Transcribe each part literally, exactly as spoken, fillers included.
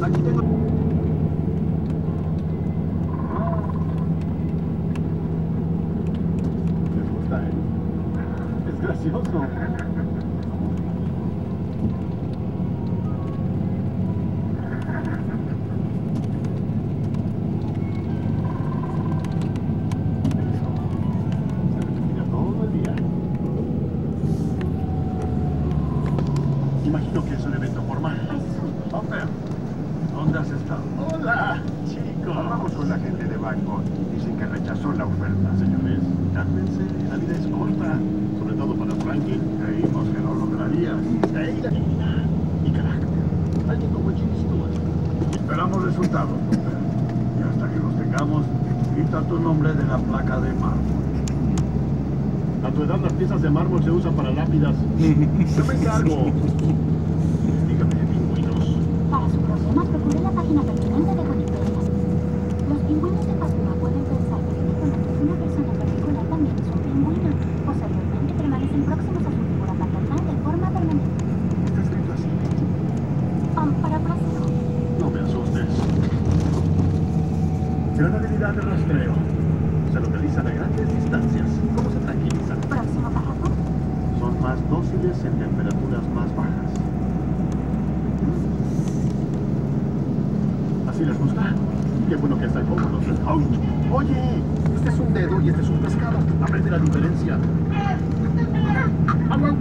Aquí tengo... ¿Les gusta, eh? Es gracioso. Imagino que es un evento formal. Hopper, ¿dónde has estado? Hola, chico. Hablamos con la gente de Bangkok y dicen que rechazó la oferta. Señores, cálmense, la vida es corta, sobre todo para Frankie. Creímos que no lo lograrías. Hey, la dignidad y carácter. Alguien como Jimmy Stewart. Esperamos resultados, Hopper. Y hasta que los tengamos, quita tu nombre de la placa de mármol. A tu edad las piezas de mármol se usan para lápidas. Yo me encargo. Dígame, pingüinos. Para su problema, procure la página pertinente de Wikipedia. Los pingüinos de Papúa pueden pensar que el conoce una persona particular también es un pingüino. Posteriormente permanecen próximos a su figura paternal de forma permanente. ¿Está escrito así? Um, parafraseo. No me asustes. Gran habilidad de rastreo. Se localizan a grandes distancias. ¿Cómo se tranquilizan? Próximo párrafo. Son más dóciles en temperaturas más bajas. ¿Así les gusta? Qué bueno que están cómodos. ¡Ouch! Oye, este es un dedo y este es un pescado. Aprende la diferencia. ¡Hablan!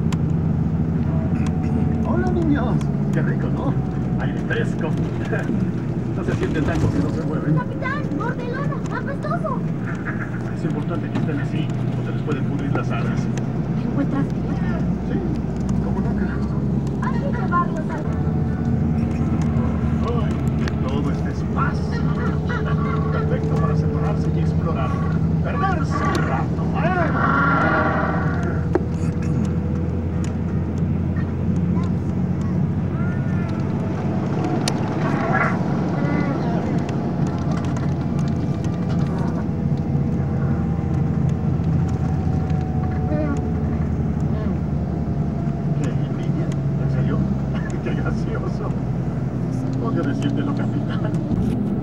¡Hola, niños! ¡Qué rico, ¿no? ¡Aire fresco! No se sienten tan que no se mueven. ¡Capitán! ¡Mordelona! ¡Apestoso! Es importante que estén así, o se les pueden pudrir las alas. ¿Te encuentras bien? Sí, como nunca. Hay que llevarlos al... Ay, que todo este espacio. Perfecto para separarse y explorar. Perderse un rato, ¿eh? ¿Qué envidia? ¿En serio? ¡Qué gracioso! Odio decírtelo, capitán.